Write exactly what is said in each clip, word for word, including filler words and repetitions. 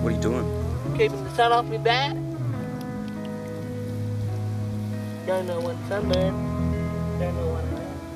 What are you doing? Keeping the sun off me back. Don't know when sunburn. Don't know what I am.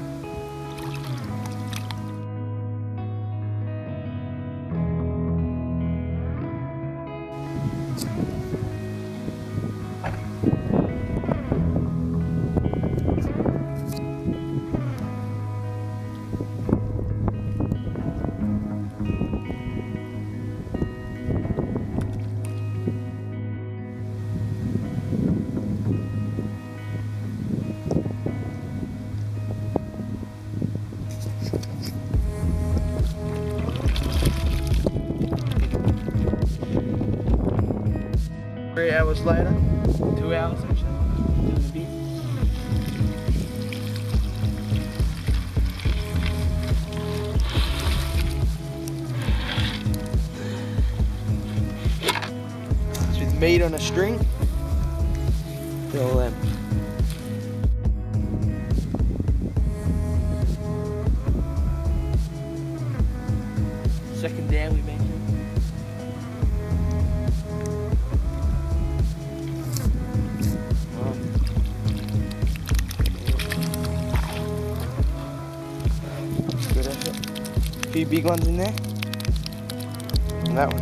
Three hours later, two hours actually, doing a bit. It's with meat on a string. Look at all them. Second down we mentioned. A few big ones in there, and that one.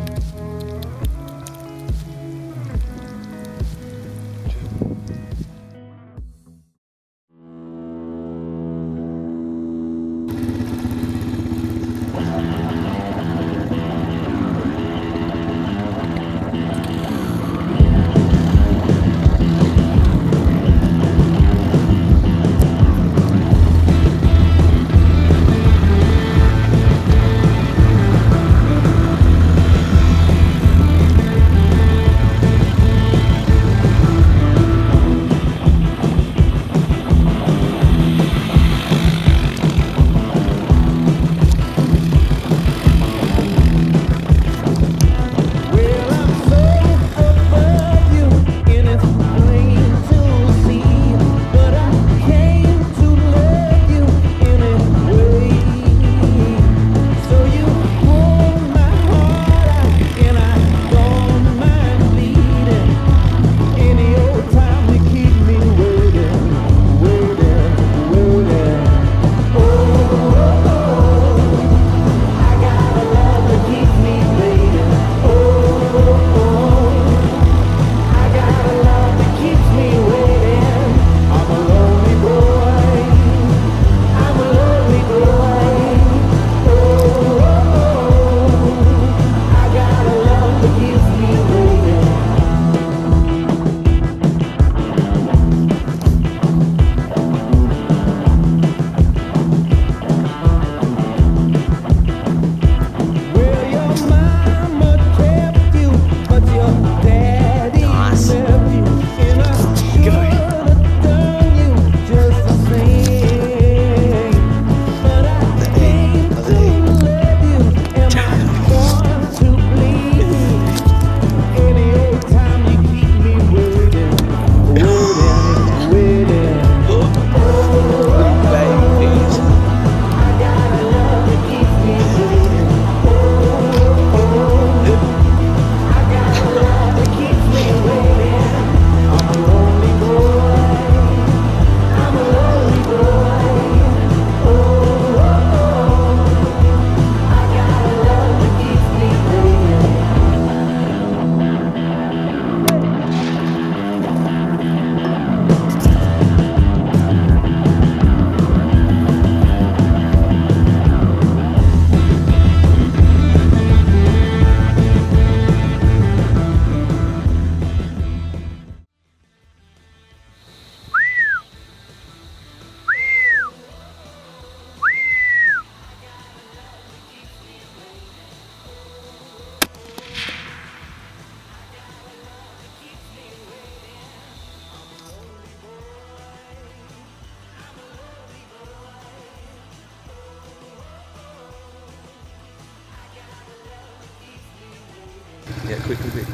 Yeah, quickly, quick.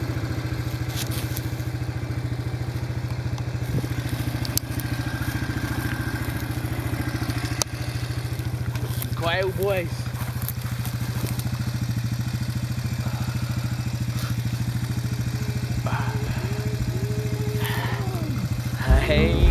Quail boys. Hey.